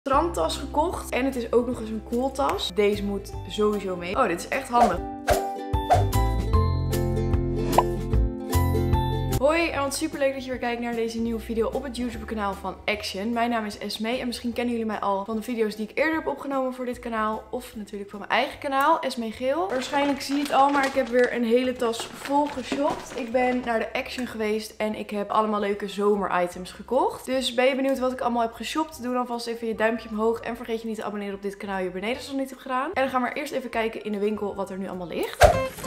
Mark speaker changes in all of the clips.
Speaker 1: strandtas gekocht. En het is ook nog eens een koeltas. Deze moet sowieso mee. Oh, dit is echt handig. Hoi en wat super leuk dat je weer kijkt naar deze nieuwe video op het YouTube kanaal van Action. Mijn naam is Esmee en misschien kennen jullie mij al van de video's die ik eerder heb opgenomen voor dit kanaal. Of natuurlijk van mijn eigen kanaal, Esmee Geel. Waarschijnlijk zie je het al, maar ik heb weer een hele tas vol geshopt. Ik ben naar de Action geweest en ik heb allemaal leuke zomeritems gekocht. Dus ben je benieuwd wat ik allemaal heb geshopt? Doe dan vast even je duimpje omhoog en vergeet je niet te abonneren op dit kanaal hier beneden als je dat nog niet hebt gedaan. En dan gaan we eerst even kijken in de winkel wat er nu allemaal ligt.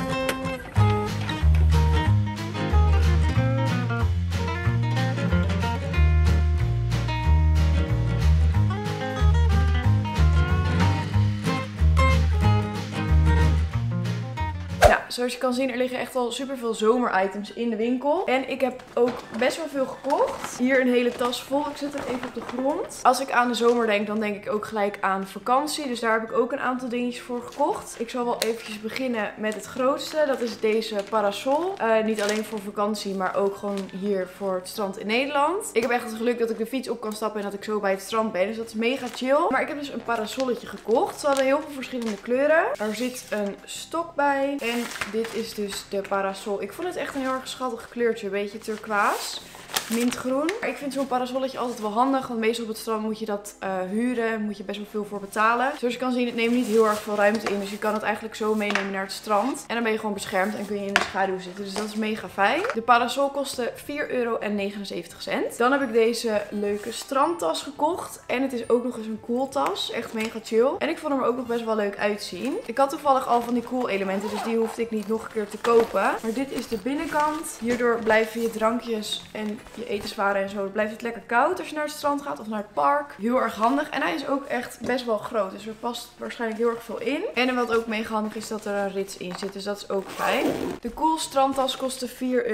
Speaker 1: Zoals je kan zien, er liggen echt al super veel zomeritems in de winkel. En ik heb ook best wel veel gekocht. Hier een hele tas vol. Ik zet het even op de grond. Als ik aan de zomer denk, dan denk ik ook gelijk aan vakantie. Dus daar heb ik ook een aantal dingetjes voor gekocht. Ik zal wel eventjes beginnen met het grootste. Dat is deze parasol. Niet alleen voor vakantie, maar ook gewoon hier voor het strand in Nederland. Ik heb echt het geluk dat ik de fiets op kan stappen en dat ik zo bij het strand ben. Dus dat is mega chill. Maar ik heb dus een parasolletje gekocht. Ze hadden heel veel verschillende kleuren. Er zit een stok bij. En dit is dus de parasol. Ik vond het echt een heel erg schattig kleurtje. Een beetje turquoise. Mintgroen. Ik vind zo'n parasolletje altijd wel handig. Want meestal op het strand moet je dat huren. Moet je best wel veel voor betalen. Zoals je kan zien, het neemt niet heel erg veel ruimte in. Dus je kan het eigenlijk zo meenemen naar het strand. En dan ben je gewoon beschermd en kun je in de schaduw zitten. Dus dat is mega fijn. De parasol kostte €4,79. Dan heb ik deze leuke strandtas gekocht. En het is ook nog eens een koeltas. Echt mega chill. En ik vond hem er ook nog best wel leuk uitzien. Ik had toevallig al van die koelelementen. Dus die hoefde ik niet nog een keer te kopen. Maar dit is de binnenkant. Hierdoor blijven je drankjes en je etenswaren en zo, blijft het lekker koud als je naar het strand gaat of naar het park. Heel erg handig. En hij is ook echt best wel groot. Dus er past waarschijnlijk heel erg veel in. En wat ook mega handig is dat er een rits in zit. Dus dat is ook fijn. De Cool strandtas kostte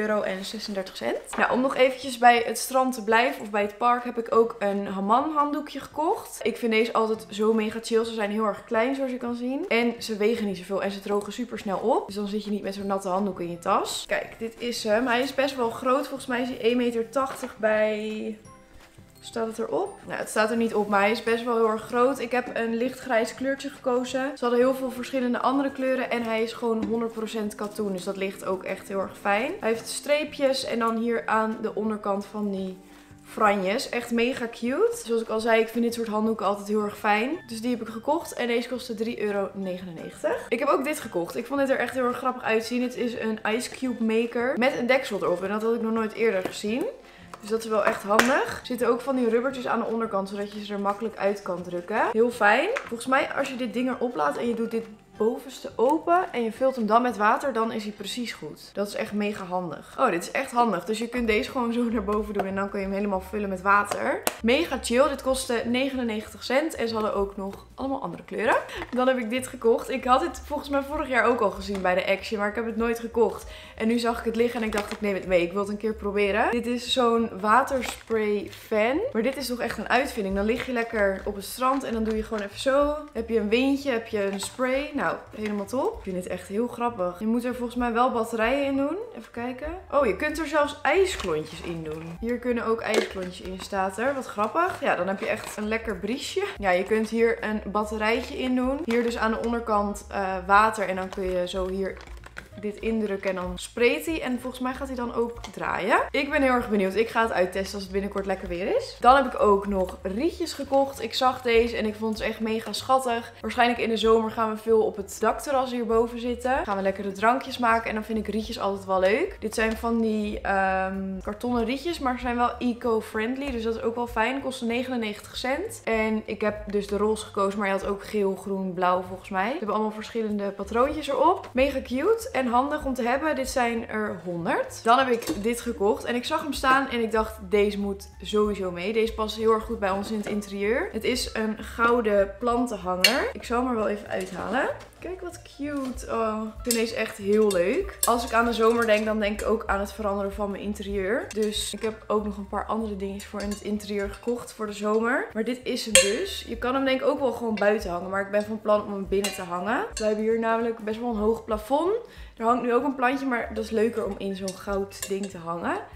Speaker 1: €4,36. Nou, om nog eventjes bij het strand te blijven of bij het park heb ik ook een Haman handdoekje gekocht. Ik vind deze altijd zo mega chill. Ze zijn heel erg klein zoals je kan zien. En ze wegen niet zoveel en ze drogen super snel op. Dus dan zit je niet met zo'n natte handdoek in je tas. Kijk, dit is hem. Hij is best wel groot. Volgens mij is hij 1,80 bij... Staat het erop? Nou, het staat er niet op, maar hij is best wel heel erg groot. Ik heb een lichtgrijs kleurtje gekozen. Ze hadden heel veel verschillende andere kleuren en hij is gewoon 100% katoen. Dus dat ligt ook echt heel erg fijn. Hij heeft streepjes en dan hier aan de onderkant van die franjes. Echt mega cute. Zoals ik al zei, ik vind dit soort handdoeken altijd heel erg fijn. Dus die heb ik gekocht en deze kostte €3,99. Ik heb ook dit gekocht. Ik vond dit er echt heel erg grappig uitzien. Het is een ice cube maker met een deksel erop en dat had ik nog nooit eerder gezien. Dus dat is wel echt handig. Er zitten ook van die rubbertjes aan de onderkant, zodat je ze er makkelijk uit kan drukken. Heel fijn. Volgens mij als je dit ding erop laat en je doet dit bovenste open en je vult hem dan met water, dan is hij precies goed. Dat is echt mega handig. Oh, dit is echt handig. Dus je kunt deze gewoon zo naar boven doen en dan kun je hem helemaal vullen met water. Mega chill. Dit kostte 99 cent en ze hadden ook nog allemaal andere kleuren. Dan heb ik dit gekocht. Ik had dit volgens mij vorig jaar ook al gezien bij de Action, maar ik heb het nooit gekocht. En nu zag ik het liggen en ik dacht, ik neem het mee. Ik wil het een keer proberen. Dit is zo'n waterspray fan. Maar dit is toch echt een uitvinding. Dan lig je lekker op het strand en dan doe je gewoon even zo. Heb je een windje, heb je een spray. Nou, helemaal top. Ik vind dit echt heel grappig. Je moet er volgens mij wel batterijen in doen. Even kijken. Oh, je kunt er zelfs ijsklontjes in doen. Hier kunnen ook ijsklontjes in, staat er. Wat grappig. Ja, dan heb je echt een lekker briesje. Ja, je kunt hier een batterijtje in doen. Hier dus aan de onderkant water en dan kun je zo hier dit indrukken en dan sprayt hij. En volgens mij gaat hij dan ook draaien. Ik ben heel erg benieuwd. Ik ga het uittesten als het binnenkort lekker weer is. Dan heb ik ook nog rietjes gekocht. Ik zag deze en ik vond ze echt mega schattig. Waarschijnlijk in de zomer gaan we veel op het dakterras hierboven zitten. Gaan we lekkere drankjes maken en dan vind ik rietjes altijd wel leuk. Dit zijn van die kartonnen rietjes, maar ze zijn wel eco-friendly. Dus dat is ook wel fijn. Kosten 99 cent. En ik heb dus de roze gekozen, maar je had ook geel, groen, blauw volgens mij. Ze hebben allemaal verschillende patroontjes erop. Mega cute en handig om te hebben. Dit zijn er 100. Dan heb ik dit gekocht en ik zag hem staan en ik dacht, deze moet sowieso mee. Deze past heel erg goed bij ons in het interieur. Het is een gouden plantenhanger. Ik zal hem er wel even uithalen. Kijk wat cute. Oh, ik vind deze echt heel leuk. Als ik aan de zomer denk, dan denk ik ook aan het veranderen van mijn interieur. Dus ik heb ook nog een paar andere dingetjes voor in het interieur gekocht voor de zomer. Maar dit is hem dus. Je kan hem denk ik ook wel gewoon buiten hangen. Maar ik ben van plan om hem binnen te hangen. We hebben hier namelijk best wel een hoog plafond. Er hangt nu ook een plantje, maar dat is leuker om in zo'n goud ding te hangen. Er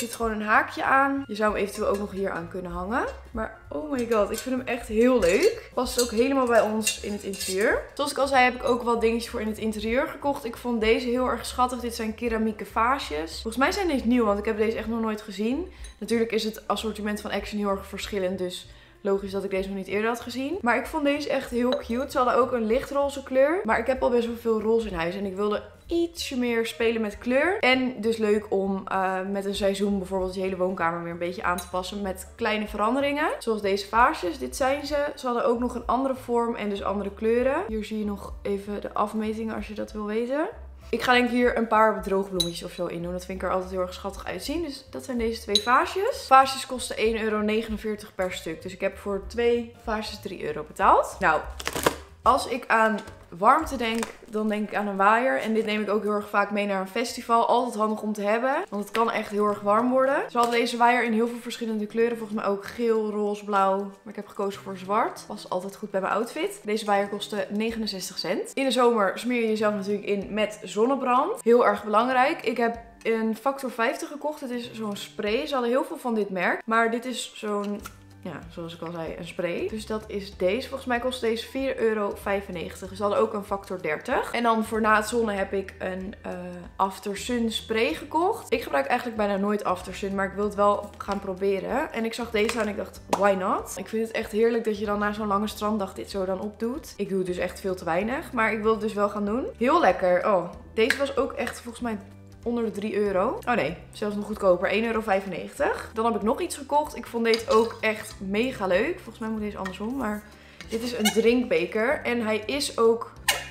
Speaker 1: zit gewoon een haakje aan. Je zou hem eventueel ook nog hier aan kunnen hangen. Maar oh my god, ik vind hem echt heel leuk. Past ook helemaal bij ons in het interieur. Zoals ik al zei heb ik ook wel dingetjes voor in het interieur gekocht. Ik vond deze heel erg schattig. Dit zijn keramieke vaasjes. Volgens mij zijn deze nieuw, want ik heb deze echt nog nooit gezien. Natuurlijk is het assortiment van Action heel erg verschillend, dus logisch dat ik deze nog niet eerder had gezien. Maar ik vond deze echt heel cute. Ze hadden ook een lichtroze kleur. Maar ik heb al best wel veel roze in huis. En ik wilde ietsje meer spelen met kleur. En dus leuk om met een seizoen bijvoorbeeld je hele woonkamer weer een beetje aan te passen met kleine veranderingen. Zoals deze vaasjes. Dit zijn ze. Ze hadden ook nog een andere vorm en dus andere kleuren. Hier zie je nog even de afmetingen als je dat wil weten. Ik ga denk ik hier een paar droogbloemetjes of zo in doen. Dat vind ik er altijd heel erg schattig uitzien. Dus dat zijn deze twee vaasjes. Vaasjes kosten €1,49 per stuk. Dus ik heb voor 2 vaasjes €3 betaald. Nou, als ik aan warmte denk, dan denk ik aan een waaier. En dit neem ik ook heel erg vaak mee naar een festival. Altijd handig om te hebben, want het kan echt heel erg warm worden. Ze hadden deze waaier in heel veel verschillende kleuren. Volgens mij ook geel, roze, blauw. Maar ik heb gekozen voor zwart. Past altijd goed bij mijn outfit. Deze waaier kostte 69 cent. In de zomer smeer je jezelf natuurlijk in met zonnebrand. Heel erg belangrijk. Ik heb een Factor 50 gekocht. Het is zo'n spray. Ze hadden heel veel van dit merk. Maar dit is zo'n... ja, zoals ik al zei, een spray. Dus dat is deze. Volgens mij kost deze €4,95. Dus ze hadden ook een Factor 30. En dan voor na het zonnen heb ik een After Sun spray gekocht. Ik gebruik eigenlijk bijna nooit After Sun, maar ik wil het wel gaan proberen. En ik zag deze en ik dacht, why not? Ik vind het echt heerlijk dat je dan na zo'n lange stranddag dit zo dan opdoet. Ik doe het dus echt veel te weinig, maar ik wil het dus wel gaan doen. Heel lekker. Oh, deze was ook echt volgens mij onder de €3. Oh nee, zelfs nog goedkoper. €1,95. Dan heb ik nog iets gekocht. Ik vond deze ook echt mega leuk. Volgens mij moet deze andersom, maar dit is een drinkbeker. En hij is ook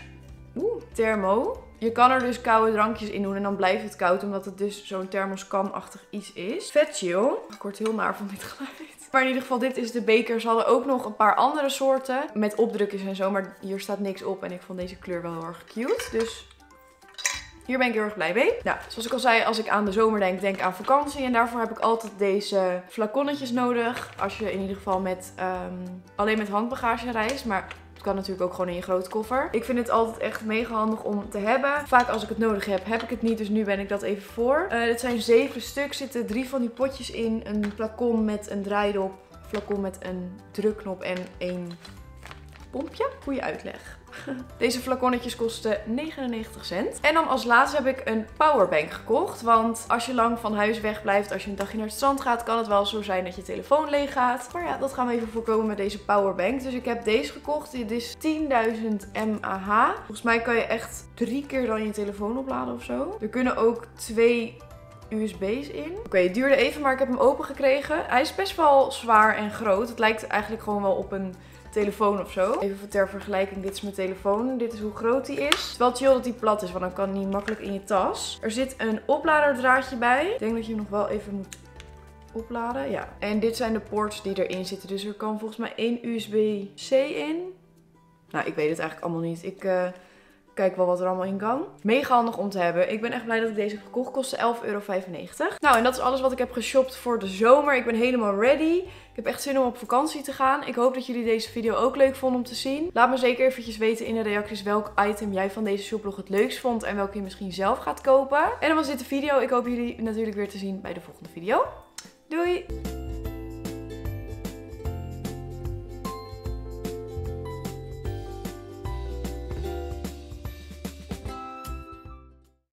Speaker 1: thermo. Je kan er dus koude drankjes in doen en dan blijft het koud, omdat het dus zo'n thermoskan-achtig iets is. Vet chill. Ik word heel naar van dit geluid. Maar in ieder geval, dit is de beker. Ze hadden ook nog een paar andere soorten met opdrukjes en zo, maar hier staat niks op. En ik vond deze kleur wel heel erg cute. Dus hier ben ik heel erg blij mee. Nou, zoals ik al zei, als ik aan de zomer denk, denk ik aan vakantie. En daarvoor heb ik altijd deze flaconnetjes nodig. Als je in ieder geval alleen met handbagage reist. Maar het kan natuurlijk ook gewoon in je grote koffer. Ik vind het altijd echt mega handig om te hebben. Vaak als ik het nodig heb, heb ik het niet. Dus nu ben ik dat even voor. Dit zijn 7 stuks. Zitten 3 van die potjes in. Een flacon met een draaidop. Een flacon met een drukknop en 1 pompje. Goeie uitleg. Deze flaconnetjes kosten 99 cent. En dan als laatste heb ik een powerbank gekocht. Want als je lang van huis wegblijft, als je een dagje naar het strand gaat, kan het wel zo zijn dat je telefoon leeg gaat. Maar ja, dat gaan we even voorkomen met deze powerbank. Dus ik heb deze gekocht. Dit is 10.000 mAh. Volgens mij kan je echt 3 keer dan je telefoon opladen of zo. Er kunnen ook 2 USB's in. Oké, het duurde even, maar ik heb hem open gekregen. Hij is best wel zwaar en groot. Het lijkt eigenlijk gewoon wel op een telefoon of zo. Even ter vergelijking, dit is mijn telefoon. Dit is hoe groot die is. Het is wel chill dat die plat is, want dan kan die makkelijk in je tas. Er zit een opladerdraadje bij. Ik denk dat je hem nog wel even moet opladen. Ja. En dit zijn de ports die erin zitten. Dus er kan volgens mij 1 USB-C in. Nou, ik weet het eigenlijk allemaal niet. Ik kijk wel wat er allemaal in kan. Mega handig om te hebben. Ik ben echt blij dat ik deze heb gekocht. Kostte €11,95. Nou, en dat is alles wat ik heb geshopt voor de zomer. Ik ben helemaal ready. Ik heb echt zin om op vakantie te gaan. Ik hoop dat jullie deze video ook leuk vonden om te zien. Laat me zeker eventjes weten in de reacties welk item jij van deze shoplog het leukst vond. En welke je misschien zelf gaat kopen. En dan was dit de video. Ik hoop jullie natuurlijk weer te zien bij de volgende video. Doei!